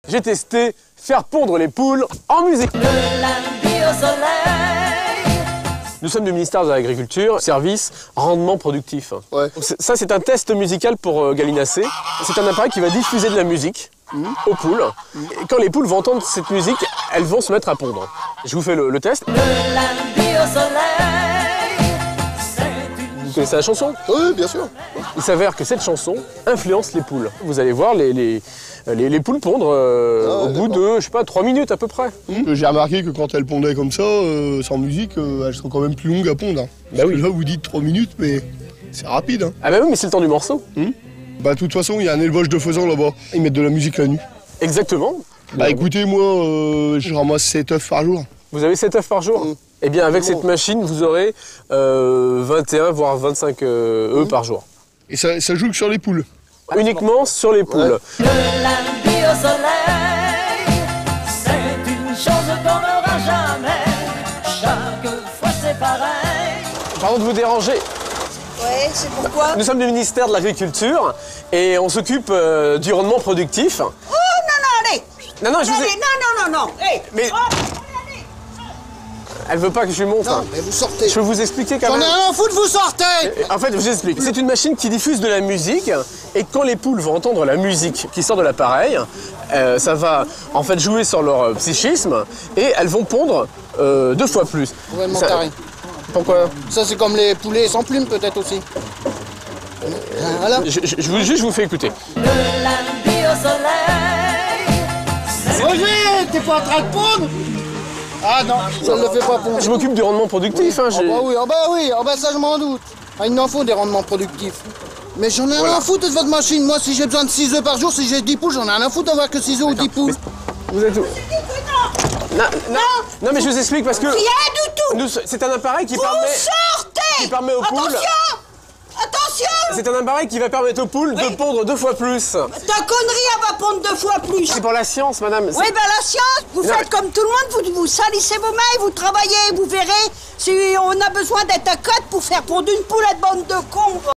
J'ai testé faire pondre les poules en musique. Le lundi au soleil. Nous sommes du ministère de l'Agriculture, service rendement productif. Ouais. Ça, c'est un test musical pour gallinacés. C'est un appareil qui va diffuser de la musique aux poules. Et quand les poules vont entendre cette musique, elles vont se mettre à pondre. Je vous fais le test. Le lundi au soleil. Vous connaissez la chanson? Oui, bien sûr. Il s'avère que cette chanson influence les poules. Vous allez voir les poules pondre au bout de, je sais pas, 3 minutes à peu près. J'ai remarqué que quand elles pondaient comme ça, sans musique, elles sont quand même plus longues à pondre. Hein. Bah oui. Là, vous dites 3 minutes, mais c'est rapide. Hein. Ah bah oui, mais c'est le temps du morceau. Bah, de toute façon, il y a un élevage de faisans là-bas. Ils mettent de la musique la nuit. Exactement. Bah, écoutez, moi, je ramasse 7 œufs par jour. Vous avez 7 œufs par jour? Eh bien, avec cette machine, vous aurez 21 voire 25 œufs par jour. Et ça joue que sur les poules. Uniquement sur les poules. Ouais. Le lundi au soleil. C'est une chose qu'on n'aura jamais. Chaque fois c'est pareil. Pardon de vous déranger. Ouais, c'est pourquoi? Nous sommes du ministère de l'Agriculture et on s'occupe du rendement productif. Oh non, non, allez! Non, non, je vous ai... Allez, non, non, non, non! Hey. Mais Oh, elle veut pas que je lui montre. Non, mais vous sortez. Je peux vous expliquer quand J'en ai même. rien à foutre, vous sortez! En fait, je vous explique. C'est une machine qui diffuse de la musique et quand les poules vont entendre la musique qui sort de l'appareil, ça va en fait jouer sur leur psychisme et elles vont pondre 2 fois plus. Complètement Ça- taré. Pourquoi? Ça, c'est comme les poulets sans plumes, peut-être aussi. Voilà. Je vous fais écouter. Le lundi au soleil. Roger, t'es pas en train de pondre? Ah non, ça ne le fait pas pondre. Je m'occupe du rendement productif. Hein, Ah bah oui, ah bah ça je m'en doute. Ah, il m'en faut des rendements productifs. Mais j'en ai rien à foutre de votre machine. Moi, si j'ai besoin de 6 œufs par jour, si j'ai 10 poules, j'en ai rien à foutre d'avoir que 6 œufs ou 10 poules. Vous êtes où? Non, non, non, mais je vous explique parce que... rien du tout! C'est un appareil qui Vous permet... sortez! qui permet aux poules... Attention! Attention! C'est un appareil qui va permettre aux poules de pondre 2 fois plus. Ta connerie, elle va pondre 2 fois plus! C'est pour la science, madame. Oui, ben la science, vous Non, faites comme tout le monde, vous salissez vos mains, vous travaillez, vous verrez si on a besoin d'être à 4 pour faire pondre une poule à de bande de cons.